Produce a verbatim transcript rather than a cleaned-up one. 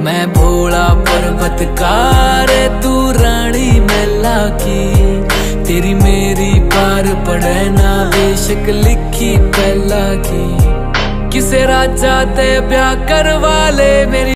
मैं भोला पर्वतकार तू रानी मैला की। तेरी मेरी पार पड़े ना बेशक लिखी पहला की। किसे राजा ते ब्याह करवा ले मेरी